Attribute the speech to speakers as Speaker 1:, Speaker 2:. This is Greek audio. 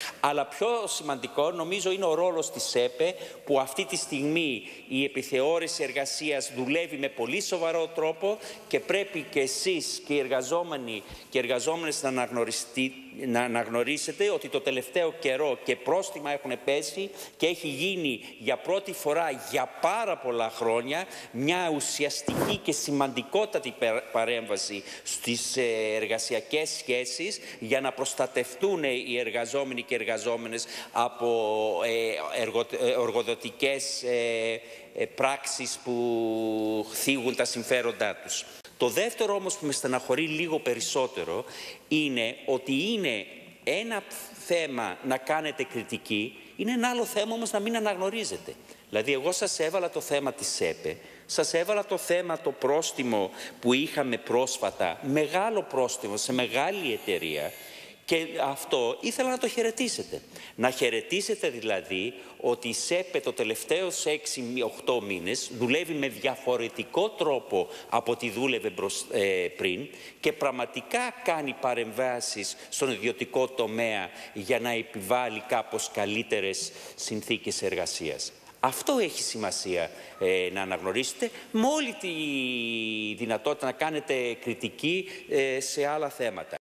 Speaker 1: Αλλά πιο σημαντικό νομίζω είναι ο ρόλος της ΕΠΕ, που αυτή τη στιγμή η επιθεώρηση εργασίας δουλεύει με πολύ σοβαρό τρόπο και πρέπει και εσείς και οι εργαζόμενοι και οι εργαζόμενες να αναγνωρίσετε ότι το τελευταίο καιρό και πρόστιμα έχουν πέσει και έχει γίνει για πρώτη φορά για πάρα πολλά χρόνια μια ουσιαστική και σημαντικότατη παρέμβαση στις εργασιακές σχέσεις για να προστατευτούν οι εργαζόμενοι και οι εργαζόμενες από εργοδοτικές πράξεις που θίγουν τα συμφέροντά τους. Το δεύτερο όμως που με στεναχωρεί λίγο περισσότερο είναι ότι είναι ένα θέμα να κάνετε κριτική, είναι ένα άλλο θέμα όμως να μην αναγνωρίζετε. Δηλαδή εγώ σας έβαλα το θέμα της ΕΠΕ, σας έβαλα το θέμα το πρόστιμο που είχαμε πρόσφατα, μεγάλο πρόστιμο σε μεγάλη εταιρεία, και αυτό ήθελα να το χαιρετήσετε. Να χαιρετήσετε δηλαδή ότι η ΣΕΠΕ το τελευταίους 6-8 μήνες δουλεύει με διαφορετικό τρόπο από ό,τι δούλευε πριν και πραγματικά κάνει παρεμβάσεις στον ιδιωτικό τομέα για να επιβάλλει κάπως καλύτερες συνθήκες εργασίας. Αυτό έχει σημασία να αναγνωρίσετε, με όλη τη δυνατότητα να κάνετε κριτική σε άλλα θέματα.